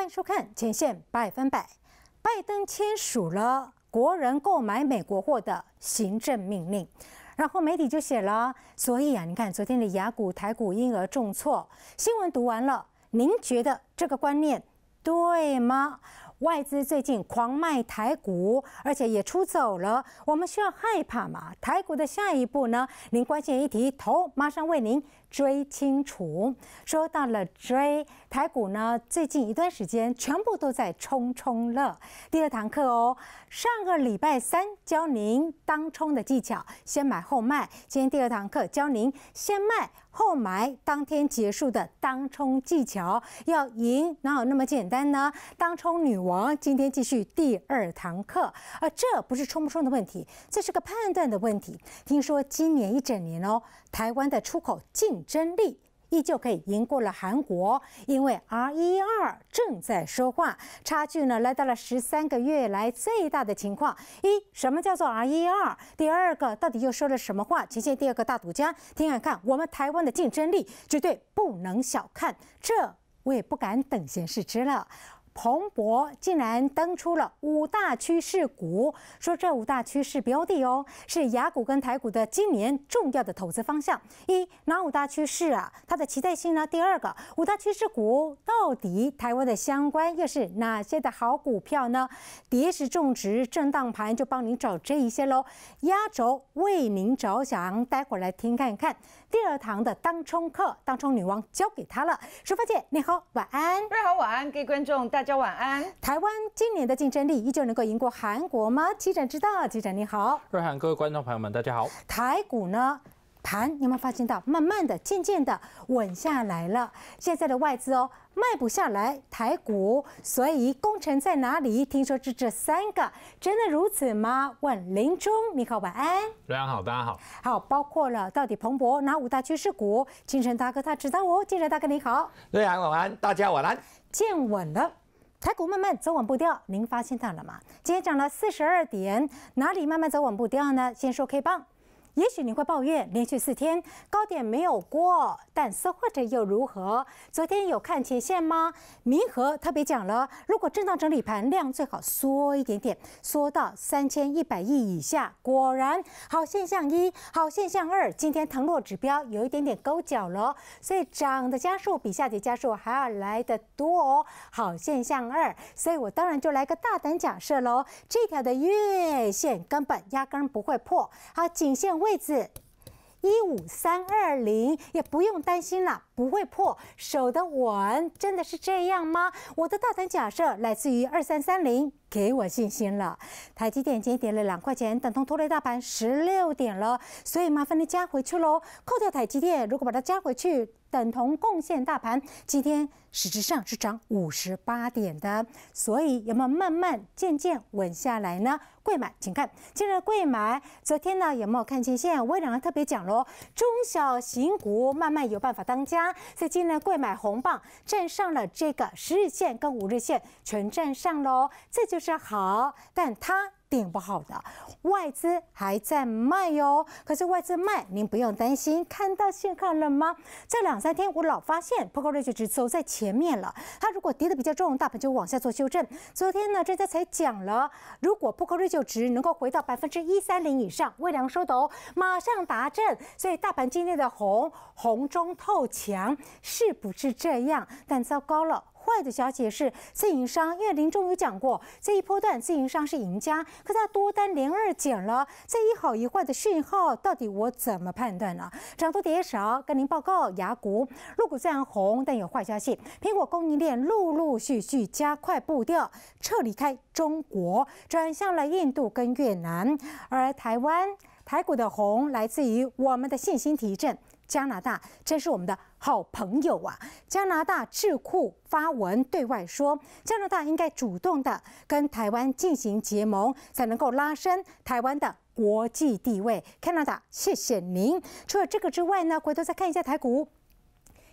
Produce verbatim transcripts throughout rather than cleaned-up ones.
欢迎收看《前线百分百》。拜登签署了国人购买美国货的行政命令，然后媒体就写了，所以啊，你看昨天的亚股、台股因而重挫。新闻读完了，您觉得这个观念对吗？外资最近狂卖台股，而且也出走了，我们需要害怕吗？台股的下一步呢？您关心议题，头马上为您追清楚。说到了追台股呢，最近一段时间全部都在冲冲乐。第二堂课哦，上个礼拜三教您当冲的技巧，先买后卖。今天第二堂课教您先卖后买，当天结束的当冲技巧，要赢哪有那么简单呢？当冲女王今天继续第二堂课，而这不是冲不冲的问题，这是个判断的问题。听说今年一整年哦，台湾的出口竞争力依旧可以赢过了韩国，因为 R 一二 正在说话，差距呢来到了十三个月来最大的情况。一，什么叫做 R 一二？第二个，到底又说了什么话？前线第二个大赌家，听看看，我们台湾的竞争力绝对不能小看，这我也不敢等闲视之了。彭博竟然登出了五大趋势股，说这五大趋势标的哦，是亚股跟台股的今年重要的投资方向。一，哪五大趋势啊？它的期待性呢？第二个，五大趋势股到底台湾的相关又是哪些的好股票呢？跌时种植震荡盘就帮您找这一些喽，压轴为您着想，待会儿来听看看。第二堂的当冲课，当冲女王交给她了。淑芳姐，你好，晚安。 瑞好，晚安，各位观众，大家晚安。 台湾今年的竞争力依旧能够赢过韩国吗？记者知道，记者你好。 瑞涵，各位观众朋友们，大家好。 台股呢？盘你有没有发现到，慢慢的、渐渐的稳下来了？现在的外资哦，卖不下来台股，所以功臣在哪里？听说是这三个，真的如此吗？问林中，你好，晚安。 瑞涵好，大家好。 好，包括了到底彭博哪五大趋势股？金城大哥他知道哦，金城大哥你好。 瑞涵晚安，大家晚安。 见稳了。台股慢慢走稳步调，您发现到了吗？今天涨了四十二点，哪里慢慢走稳步调呢？先说 K 棒。也许你会抱怨连续四天高点没有过，但是或者又如何？昨天有看前线吗？民和特别讲了，如果震荡整理盘量最好缩一点点，缩到三千一百亿以下。果然好现象一，好现象二，今天腾落指标有一点点勾脚了，所以涨的家数比下跌家数还要来得多哦。好现象二，所以我当然就来个大胆假设喽，这条的月线根本压根不会破，好颈线位置一五三二零也不用担心了，不会破，守得稳，真的是这样吗？我的大胆假设来自于二三三零，给我信心了。台积电今天跌了两块钱，等同拖累大盘十六点了，所以麻烦你加回去喽。扣掉台积电，如果把它加回去，等同贡献大盘今天实质上是涨五十八点的，所以有没有慢慢渐渐稳下来呢？贵买，请看今日贵买，昨天呢有没有看前线？我也两个特别讲喽，中小型股慢慢有办法当家，所以今日贵买红棒站上了这个十日线跟五日线全站上喽，这就是好，但它顶不好的，外资还在卖哟。可是外资卖，您不用担心，看到信号了吗？这两三天我老发现 P C 指走在前面了，它如果跌得比较重，大盘就往下做修正。昨天呢，专家才讲了，如果 P C 值能够回到百分之一三零以上，微量收斗马上达阵，所以大盘今天的红红中透强，是不是这样？但糟糕了。坏的消息是，自营商，因为林中有讲过，这一波段自营商是赢家，可是他多单连二减了，这一好一坏的讯号，到底我怎么判断呢？涨多跌少，跟您报告，雅股、陆股虽然红，但有坏消息，苹果供应链陆陆续续加快步调，撤离开中国，转向了印度跟越南，而台湾台股的红来自于我们的信心提振。加拿大真是我们的好朋友啊！加拿大智库发文对外说，加拿大应该主动的跟台湾进行结盟，才能够拉升台湾的国际地位。加拿大，谢谢您。除了这个之外呢，回头再看一下台股。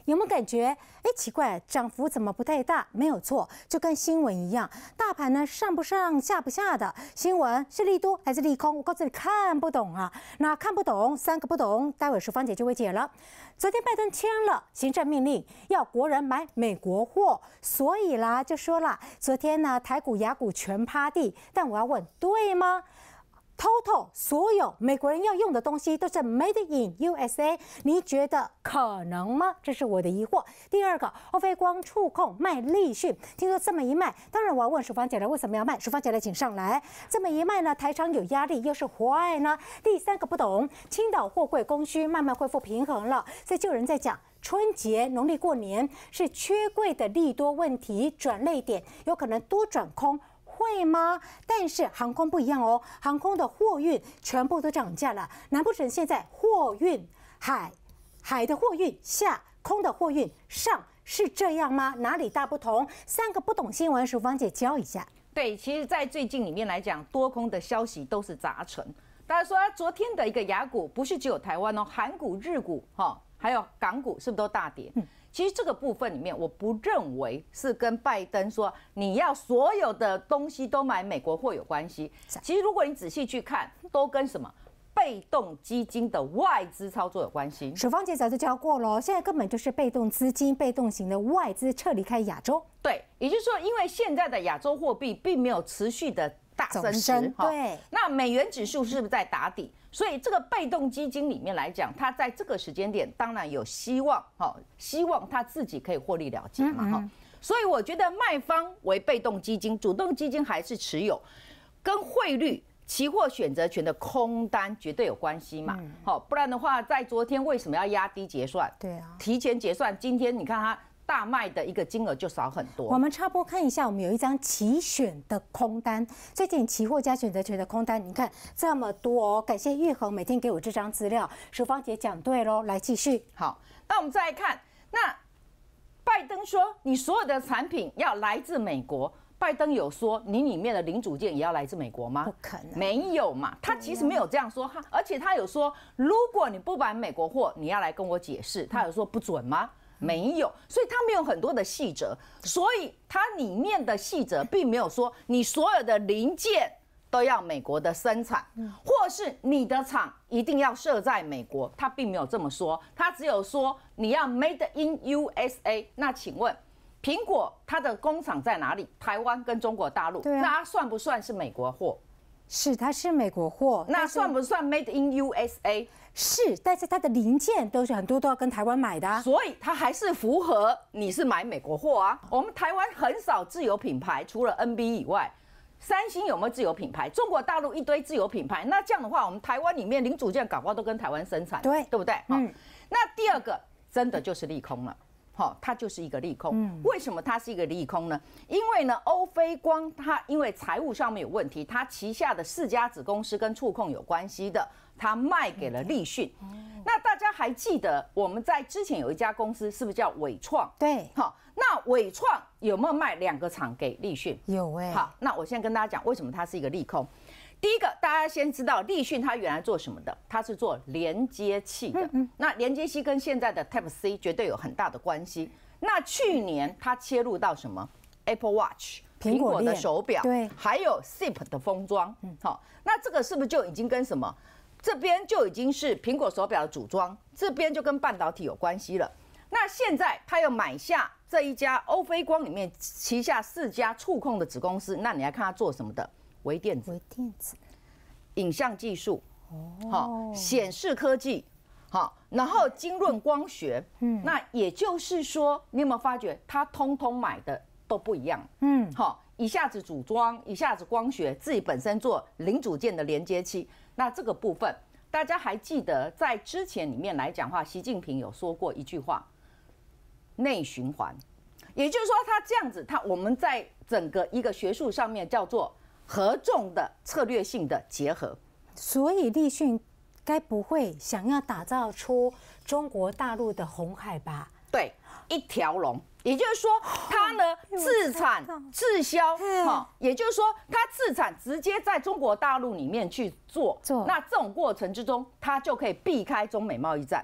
有没有感觉？哎，奇怪，涨幅怎么不太大？没有错，就跟新闻一样，大盘呢上不上下不下的，新闻是利多还是利空？我告诉你，看不懂啊。那看不懂，三个不懂，待会淑芳姐就会解了。昨天拜登签了行政命令，要国人买美国货，所以啦就说了，昨天呢台股、亚股全趴地，但我要问，对吗？Total 所有美国人要用的东西都是 Made in U S A， 你觉得可能吗？这是我的疑惑。第二个，欧菲光触控卖立讯，听说这么一卖，当然我要问淑芳姐了，为什么要卖？淑芳姐来，请上来。这么一卖呢，台厂有压力，又是坏呢？第三个不懂，青岛货柜供需慢慢恢复平衡了，所以就有人在讲。春节、农历过年是缺柜的利多问题，转类点有可能多转空。会吗？但是航空不一样哦，航空的货运全部都涨价了。难不成现在货运海海的货运下，空的货运上，是这样吗？哪里大不同？三个不懂新闻，淑芳姐教一下。 对，其实，在最近里面来讲，多空的消息都是杂陈。大家说，昨天的一个亚股不是只有台湾哦，韩股、日股哈，还有港股是不是都大跌？嗯。其实这个部分里面，我不认为是跟拜登说你要所有的东西都买美国货有关系。其实如果你仔细去看，都跟什么被动基金的外资操作有关系。 淑芳姐早就教过了，现在根本就是被动资金、被动型的外资撤离开亚洲。 对，也就是说，因为现在的亚洲货币并没有持续的大升值， 对， 那美元指数是不是在打底？所以这个被动基金里面来讲，它在这个时间点当然有希望，哈，希望它自己可以获利了结嘛，哈、嗯嗯。所以我觉得卖方为被动基金，主动基金还是持有，跟汇率、期货选择权的空单绝对有关系嘛，好、嗯，不然的话，在昨天为什么要压低结算？ 对啊， 提前结算，今天你看它。大卖的一个金额就少很多。 我们插播看一下，我们有一张期选的空单，最近期货加选择权的空单，你看这么多哦。感谢玉衡每天给我这张资料，淑芳姐讲对喽。来继续， 好，那我们再来看，那拜登说你所有的产品要来自美国，拜登有说你里面的零组件也要来自美国吗？ 不可能， 没有嘛，他其实没有这样说，他而且他有说，如果你不买美国货，你要来跟我解释，他有说不准吗？没有，所以它没有很多的细则，所以它里面的细则并没有说你所有的零件都要美国的生产，或是你的厂一定要设在美国，它并没有这么说，它只有说你要 Made in U S A。那请问，苹果它的工厂在哪里？台湾跟中国大陆，那它算不算是美国货？ 是，它是美国货， 那算不算 Made in U S A？ 是，但是它的零件都是很多都要跟台湾买的、啊， 所以它还是符合你是买美国货啊。我们台湾很少自有品牌，除了 N B 以外，三星有没有自有品牌？中国大陆一堆自有品牌，那这样的话，我们台湾里面零组件搞不好都跟台湾生产， 对， 对不对？ 嗯， 那第二个真的就是利空了。好，它就是一个利空。嗯，为什么它是一个利空呢？因为呢，欧菲光它因为财务上面有问题，它旗下的四家子公司跟触控有关系的，它卖给了立讯。那大家还记得我们在之前有一家公司是不是叫伟创？ 对， 好，那伟创有没有卖两个厂给立讯？ 有哎、欸。 好，那我现在跟大家讲为什么它是一个利空。第一个，大家先知道立讯它原来做什么的？它是做连接器的。嗯、那连接器跟现在的 Type C 绝对有很大的关系。那去年它切入到什么 ？Apple Watch， 苹果的手表， 对， 还有 S I P 的封装。嗯，好，那这个是不是就已经跟什么？这边就已经是苹果手表的组装，这边就跟半导体有关系了。那现在他又买下这一家欧菲光里面旗下四家触控的子公司，那你来看他做什么的？微电子、 微电子、 影像技术，好，显示科技，好，然后精润光学，嗯，那也就是说，你有没有发觉，他通通买的都不一样，嗯，好，一下子组装，一下子光学，自己本身做零组件的连接器，那这个部分，大家还记得在之前里面来讲话，习近平有说过一句话，内循环，也就是说，他这样子，他我们在整个一个学术上面叫做合纵的策略性的结合， 所以立讯该不会想要打造出中国大陆的鸿海吧？ 对，一条龙，也就是说，它呢自产自销，哈，也就是说，它自产直接在中国大陆里面去做，做，那这种过程之中，它就可以避开中美贸易战。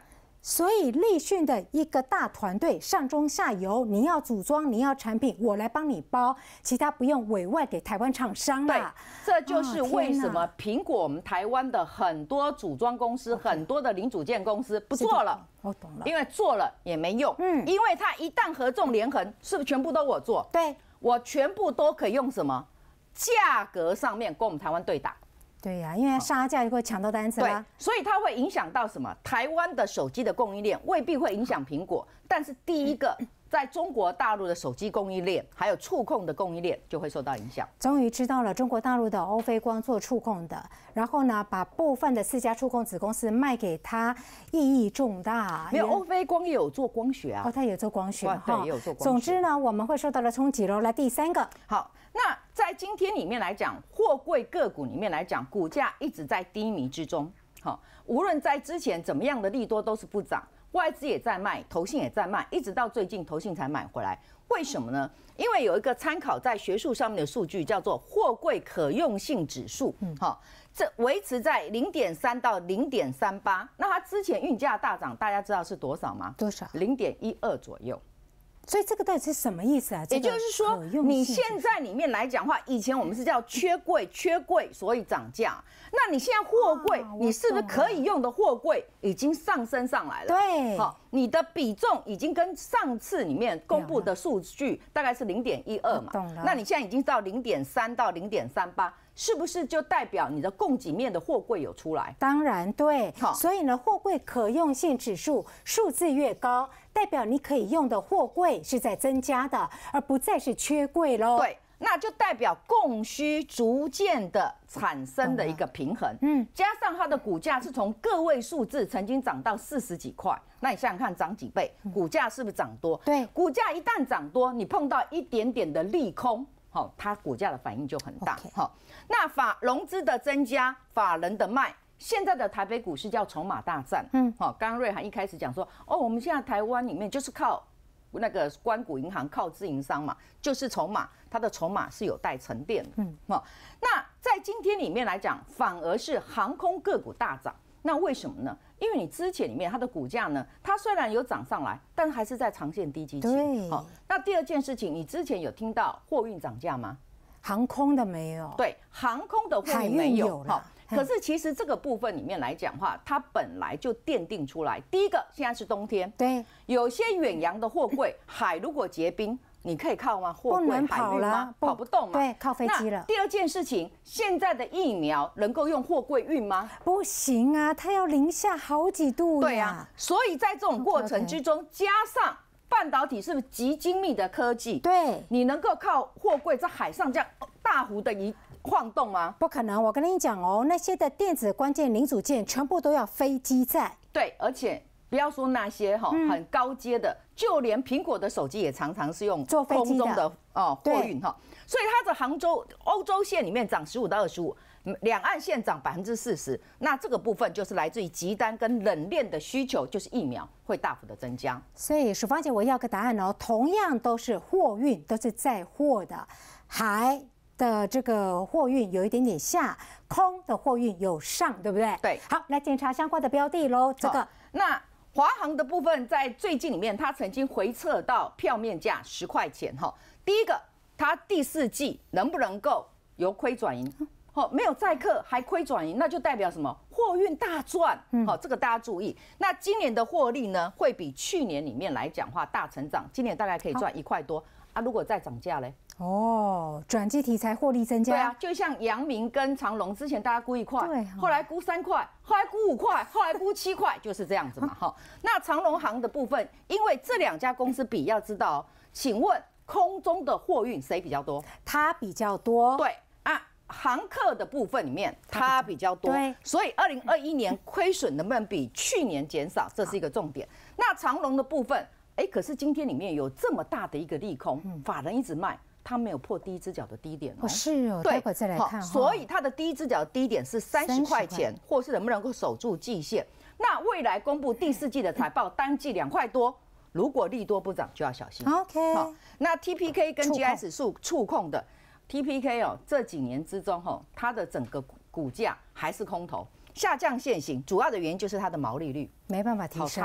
所以立讯的一个大团队，上中下游，你要组装，你要产品，我来帮你包，其他不用委外给台湾厂商对啦。， 这就是哦为什天哪么苹果我们台湾的很多组装公司、很多的零组件公司不做了。 我懂了。 因为做了也没用， 嗯因为它一旦合纵连横，是不是全部都我做？ 对我全部都可以用什么价格上面跟我们台湾对打？ 对呀、因为杀价就会抢到单子对啦。， 所以它会影响到什么？台湾的手机的供应链未必会影响苹果，但是第一个，在中国大陆的手机供应链还有触控的供应链就会受到影响。 终于知道了中国大陆的欧菲光做触控的，然后呢，把部分的四家触控子公司卖给他，意义重大。 没有，欧菲光也有做光学啊哦，。他也做光学哇对也有做光学总之呢，我们会受到了冲击喽。来第三个， 好，那在今天里面来讲，货柜个股里面来讲，股价一直在低迷之中。好，无论在之前怎么样的利多都是不涨，外资也在卖，投信也在卖，一直到最近投信才买回来。为什么呢？因为有一个参考在学术上面的数据，叫做货柜可用性指数。好，这维持在零点三到零点三八。那它之前运价大涨，大家知道是多少吗？ 多少？ 零点一二左右。 所以这个到底是什么意思啊？ 也就是说，你现在里面来讲话，以前我们是叫缺柜，缺柜所以涨价。那你现在货柜， 啊你是不是可以用的货柜已经上升上来了？ 对好，你的比重已经跟上次里面公布的数据大概是零点一二嘛？ 懂了。 那你现在已经到零点三到零点三八，是不是就代表你的供给面的货柜有出来？ 当然对好， 所以呢，货柜可用性指数数字越高，代表你可以用的货柜是在增加的，而不再是缺柜喽。 对，那就代表供需逐渐的产生的一个平衡。嗯，加上它的股价是从个位数字曾经涨到四十几块，那你想想看，涨几倍，股价是不是涨多？ 对， 股价一旦涨多，你碰到一点点的利空，好，它股价的反应就很大。好，那法融资的增加，法人的卖。现在的台北股市叫筹码大战，嗯，好，刚刚瑞涵一开始讲说，哦，我们现在台湾里面就是靠那个官股银行，靠自营商嘛，就是筹码，它的筹码是有待沉淀的，嗯，好，那在今天里面来讲，反而是航空个股大涨，那为什么呢？因为你之前里面它的股价呢，它虽然有涨上来，但还是在长线低基期， 对， 好，那第二件事情，你之前有听到货运涨价吗？ 航空的没有， 对，航空的货海运没运有哈有啦。 可是其实这个部分里面来讲话，它本来就奠定出来。第一个，现在是冬天， 对， 有些远洋的货柜，海如果结冰，你可以靠吗？货柜不能海运吗跑了？不跑不动嘛。 对靠飞机了那第二件事情，现在的疫苗能够用货柜运吗？ 不行啊，它要零下好几度呀。 对啊，所以在这种过程之中，加上半导体是不是极精密的科技？ 对， 你能够靠货柜在海上这样大幅的一晃动吗？ 不可能。我跟你讲哦，那些的电子关键零组件全部都要飞机载。 对，而且不要说那些哈嗯很高阶的，就连苹果的手机也常常是用坐飞机的空中的哦对货运哈，所以它的杭州欧洲线里面涨十五到二十五，两岸线涨百分之四十，那这个部分就是来自于急单跟冷链的需求，就是疫苗会大幅的增加。 所以淑芳姐，我要个答案哦。同样都是货运，都是载货的，海的这个货运有一点点下，空的货运有上，对不对？ 对。 好，来检查相关的标的喽。这个好那华航的部分在最近里面，它曾经回测到票面价十块钱哈。第一个，它第四季能不能够由亏转盈？好，没有载客还亏转盈，那就代表什么？货运大赚。好，这个大家注意。那今年的获利呢，会比去年里面来讲话大成长，今年大概可以赚一块多啊。如果再涨价嘞？ 哦，转机题材获利增加。 对啊，就像阳明跟长荣，之前大家估一块， 对后来估三块，后来估五块，后来估七块，就是这样子嘛。哈，那长荣航的部分，因为这两家公司比，要知道哦，请问空中的货运谁比较多？ 它比较多。 对啊，航客的部分里面它比较多， 对， 所以二零二一年亏损能不能比去年减少，这是一个重点。那长荣的部分，哎，可是今天里面有这么大的一个利空，法人一直卖。它没有破第一只脚的低点哦， 哦是哦， 对， 待会再来看。 所以它的第一只脚的低点是三十块钱，或是能不能够守住季线？那未来公布第四季的财报，单季两块多，如果利多不涨就要小心。 OK， 好，那 T P K 跟 G I 指数触控的 T P K 哦，这几年之中哈，它的整个股价还是空头下降现行，主要的原因就是它的毛利率没办法提升。 好差哦，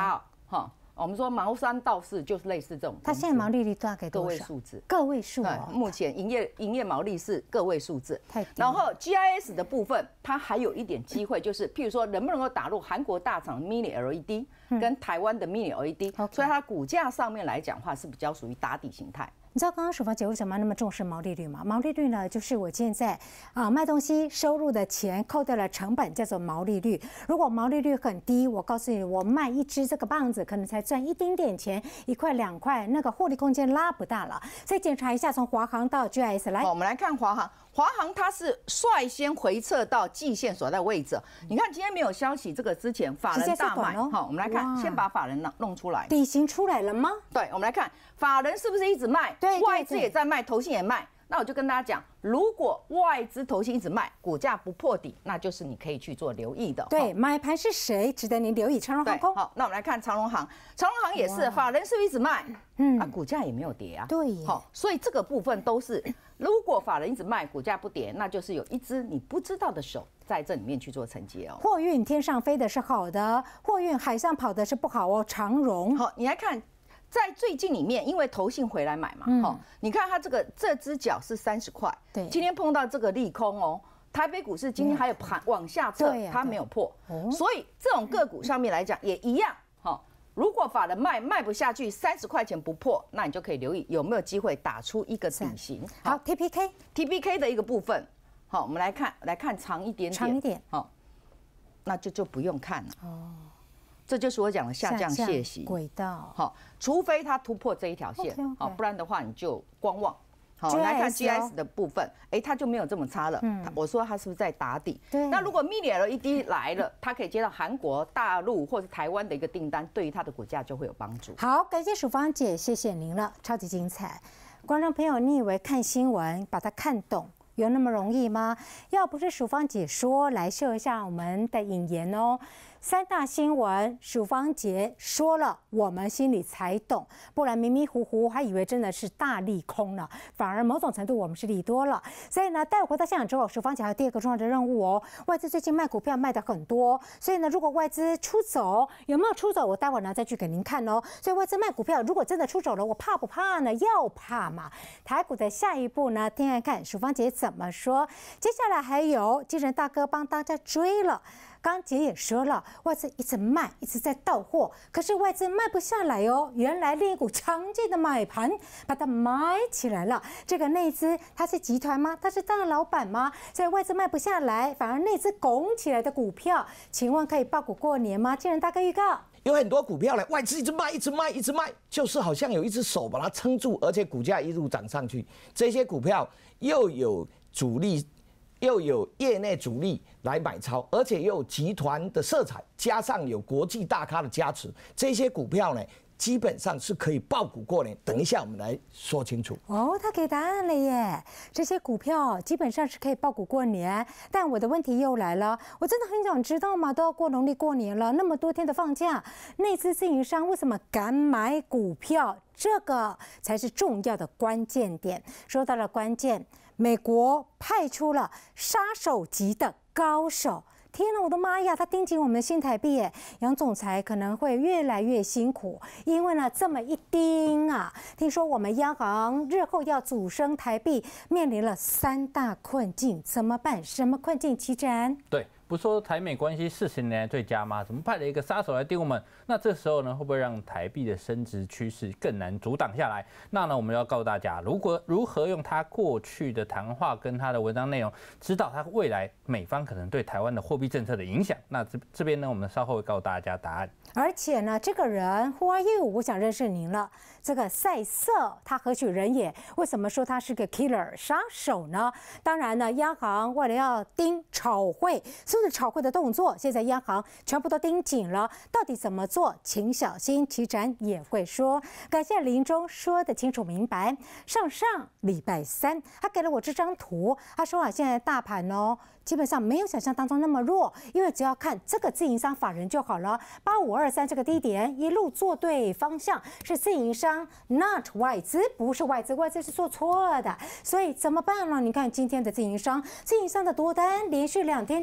哈。我们说毛三到四就是类似这种， 它现在毛利率大概个多少？ 位数字， 个位数哦。 目前营业营业毛利是个位数字， 太低。 然后 G I S 的部分，它还有一点机会，就是譬如说能不能够打入韩国大厂 Mini L E D 跟台湾的 Mini L E D，所以它股价上面来讲的话是比较属于打底形态。 你知道刚刚淑芳姐为什么那么重视毛利率吗？毛利率呢，就是我现在啊、呃、卖东西收入的钱扣掉了成本，叫做毛利率。如果毛利率很低，我告诉你，我卖一支这个棒子可能才赚一丁点钱，一块两块，那个获利空间拉不大了。所以检查一下，从华航到 G I S 来， 好，我们来看华航。华航它是率先回撤到季线所在位置。你看今天没有消息，这个之前法人大买，好，我们来看，先把法人弄出来。 底型出来了吗？ 对，我们来看法人是不是一直卖？ 对， 外资也在卖，投信也卖。那我就跟大家讲，如果外资投信一直卖，股价不破底，那就是你可以去做留意的。 对，买盘是谁值得您留意？长荣航空。 好，那我们来看长荣航，长荣航也是法人是不是一直卖？嗯，啊，股价也没有跌啊。 对， 好，所以这个部分都是，如果法人一直卖，股价不跌，那就是有一只你不知道的手在这里面去做承接哦。 货运天上飞的是好的，货运海上跑的是不好哦。长荣。 好，你来看。在最近里面，因为投信回来买嘛，哈、嗯，你看它这个这只脚是三十块， 对， 今天碰到这个利空哦，台北股市今天还有盘往下测，它没有破，所以这种个股上面来讲也一样，哈，如果法人卖卖不下去，三十块钱不破，那你就可以留意有没有机会打出一个底型。 好 ，T P K T P K 的一个部分，好，我们来看来看长一点点， 长一点， 好，那就就不用看了哦。这就是我讲的下降楔形轨道， 好，除非它突破这一条线，好，不然的话你就观望。好，来看 G S 的部分，哎，它就没有这么差了。嗯，我说它是不是在打底？ 对。 那如果 Mini L E D 来了，它可以接到韩国、大陆或者台湾的一个订单，对于它的股价就会有帮助。 好，感谢淑芳姐，谢谢您了，超级精彩。观众朋友，你以为看新闻把它看懂有那么容易吗？要不是淑芳姐说，来秀一下我们的引言哦。三大新闻，淑芳姐说了，我们心里才懂，不然迷迷糊糊还以为真的是大利空呢，反而某种程度我们是利多了。所以呢，待会回到现场之后，淑芳姐还有第二个重要的任务哦。外资最近卖股票卖的很多，所以呢，如果外资出走，有没有出走？我待会呢再去给您看哦。所以外资卖股票，如果真的出走了，我怕不怕呢？要怕嘛。台股的下一步呢，听看看淑芳姐怎么说。接下来还有精神大哥帮大家追了。刚姐也说了，外资一直卖，一直在到货，可是外资卖不下来哦。原来另一股强劲的买盘把它买起来了。这个内资它是集团吗？它是大老板吗？所以外资卖不下来，反而内资拱起来的股票，请问可以抱股过年吗？既然大概预告， 有很多股票呢，外资一直卖，一直卖，一直卖，就是好像有一只手把它撑住，而且股价一路涨上去。这些股票又有主力。又有业内主力来买超，而且又有集团的色彩，加上有国际大咖的加持，这些股票呢，基本上是可以抱股过年。等一下我们来说清楚。 哦，他给答案了耶！这些股票基本上是可以抱股过年，但我的问题又来了，我真的很想知道嘛，都要过农历过年了，那么多天的放假，内资自营商为什么敢买股票？这个才是重要的关键点。说到了关键。美国派出了杀手级的高手，天哪，我的妈呀！他盯紧我们的新台币耶，杨总裁可能会越来越辛苦，因为呢，这么一盯啊，听说我们央行日后要组升台币，面临了三大困境，怎么办？什么困境？齐展？ 对。不说台美关系四十年来最佳吗？怎么派了一个杀手来盯我们？那这时候呢，会不会让台币的升值趋势更难阻挡下来？那呢，我们要告诉大家，如果如何用他过去的谈话跟他的文章内容，指导他未来美方可能对台湾的货币政策的影响。那这这边呢，我们稍后会告诉大家答案。 而且呢，这个人 Who are you？ 我想认识您了。这个塞瑟，他何许人也？为什么说他是个 killer 杀手呢？当然呢，央行为了要盯炒汇，所有的炒汇的动作，现在央行全部都盯紧了。到底怎么做？请小心，齐展也会说。感谢林中说得清楚明白。上上礼拜三，他给了我这张图，他说啊，现在大盘哦。基本上没有想象当中那么弱，因为只要看这个自营商法人就好了。八五二三这个低点一路做对方向，是自营商 ，not 外资，不是外资，外资是做错的。所以怎么办呢？你看今天的自营商，自营商的多单连续两天递减，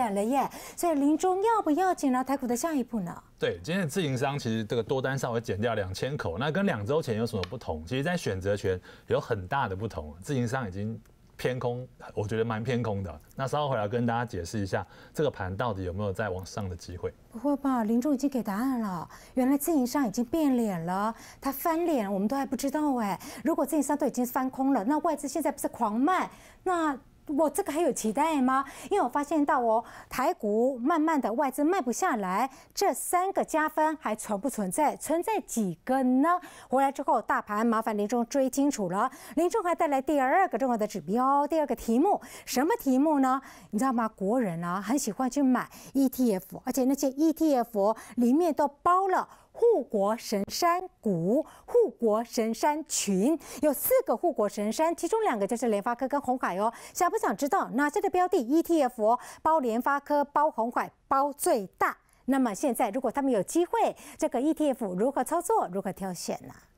演了耶。所以林中要不要紧呢？台股的下一步呢？ 对，今天的自营商其实这个多单稍微减掉两千口，那跟两周前有什么不同？其实，在选择权有很大的不同，自营商已经偏空，我觉得蛮偏空的。那稍后回来跟大家解释一下，这个盘到底有没有再往上的机会？ 不会吧，林中已经给答案了。原来自营商已经变脸了，他翻脸，我们都还不知道哎。如果自营商都已经翻空了，那外资现在不是狂卖？那我这个还有期待吗？因为我发现到哦，台股慢慢的外资卖不下来，这三个加分还存不存在？存在几个呢？回来之后，大盘麻烦林中追清楚了。林中还带来第二个重要的指标，第二个题目，什么题目呢？你知道吗？国人啊很喜欢去买 E T F， 而且那些 E T F 里面都包了护国神山股、护国神山群，有四个护国神山，其中两个就是联发科跟鸿海哦。想不想知道哪些的标的 E T F 哦包联发科、包鸿海、包最大？那么现在如果他们有机会，这个 E T F 如何操作、如何挑选呢？